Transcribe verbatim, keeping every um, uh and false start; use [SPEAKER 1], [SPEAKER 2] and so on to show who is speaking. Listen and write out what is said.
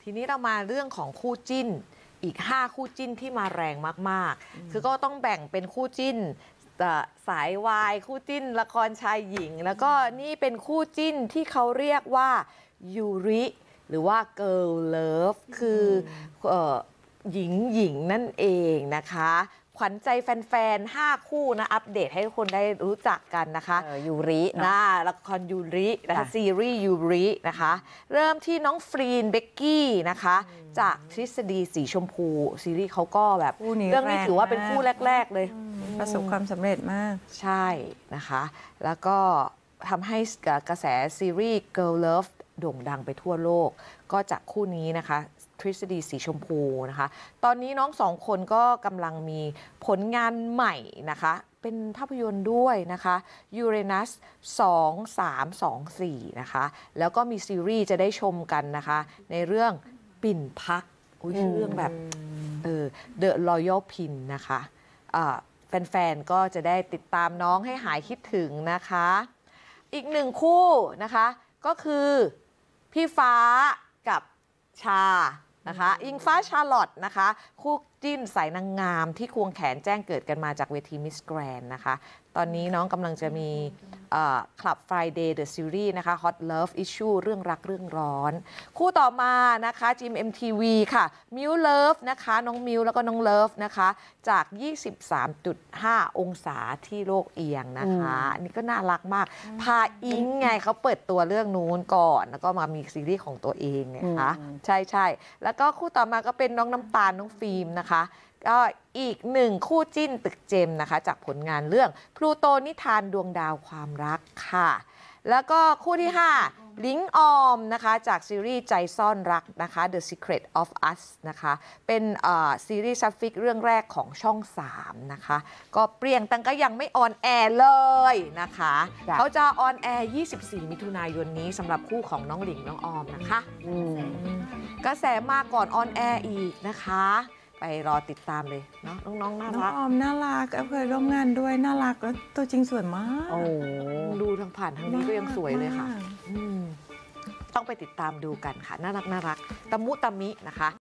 [SPEAKER 1] ทีนี้เรามาเรื่องของคู่จิ้นอีกห้าคู่จิ้นที่มาแรงมากๆคือก็ต้องแบ่งเป็นคู่จิ้นสายวายคู่จิ้นละครชายหญิงแล้วก็นี่เป็นคู่จิ้นที่เขาเรียกว่ายูริหรือว่า Girl Love คือหญิงหญิงนั่นเองนะคะขวัญใจแฟนๆห้าคู่นะอัปเดตให้ทุกคนได้รู้จักกันนะคะ
[SPEAKER 2] ยูริ
[SPEAKER 1] นะละครยูรินะคะซีรีส์ยูรินะคะเริ่มที่น้องฟรีนเบกกี้นะคะจากทฤษฎีสีชมพูซีรีส์เขาก็แบบเรื่องนี้ถือว่าเป็นคู่แรกๆเลย
[SPEAKER 2] ประสบความสำเร็จมาก
[SPEAKER 1] ใช่นะคะแล้วก็ทำให้กระแสซีรีส์ Girl Love โด่งดังไปทั่วโลกก็จากคู่นี้นะคะทฤษฎีสีชมพูนะคะตอนนี้น้องสองคนก็กำลังมีผลงานใหม่นะคะเป็นภาพยนตร์ด้วยนะคะยูเรนัสสองสามสองสี่นะคะแล้วก็มีซีรีส์จะได้ชมกันนะคะในเรื่องปิ่นพักอุ้ยชื่อเรื่องแบบเออ The Royal Pin นะคะอ่าแฟนๆก็จะได้ติดตามน้องให้หายคิดถึงนะคะอีกหนึ่งคู่นะคะก็คือพี่ฟ้ากับชานะคะอิงฟ้าชาร์ลอตนะคะคู่จิ้นสายนางงามที่ควงแขนแจ้งเกิดกันมาจากเวทีมิสแกรนด์นะคะตอนนี้น้องกำลังจะมีคลับ Friday The Series นะคะ Hot Love Issue เรื่องรักเรื่องร้อนคู่ต่อมานะคะจิม เอ็ม ที วี ค่ะมิวเลิฟนะคะน้องมิวแล้วก็น้องเลิฟนะคะจาก ยี่สิบสามจุดห้า องศาที่โลกเอียงนะคะอันนี้ก็น่ารักมากพาอิงไงเขาเปิดตัวเรื่องนู้นก่อนแล้วก็มามีซีรีส์ของตัวเองนะคะใช่ใช่แล้วก็คู่ต่อมาก็เป็นน้องน้ำตาลน้องฟิล์มนะคะก็อีกหนึ่งคู่จิ้นตึกเจมนะคะจากผลงานเรื่องพลูโตนิทานดวงดาวความรักค่ะแล้วก็คู่ที่ห้าลิงออมนะคะจากซีรีส์ใจซ่อนรักนะคะ The Secret of Us นะคะเป็นซีรีส์ซับฟิกเรื่องแรกของช่องสามนะคะก็เปรี้ยงตังก็ยังไม่ออนแอร์เลยนะคะเขาจะออนแอร์ยี่สิบสี่มิถุนายนนี้สำหรับคู่ของน้องหลิงน้องออมนะคะกระแสมาก่อนออนแอร์อีกนะคะไปรอติดตามเลยเนาะน้องๆน่ารัก
[SPEAKER 2] น้องออมน่ารักเคยร่วมงานด้วยน่ารักแล้วตัวจริงสวยมาก
[SPEAKER 1] โอ้ดูทางผ่านทางนี้ก็ยังสวยเลยค่ะต้องไปติดตามดูกันค่ะน่ารักน่ารักตะมุตะมินะคะ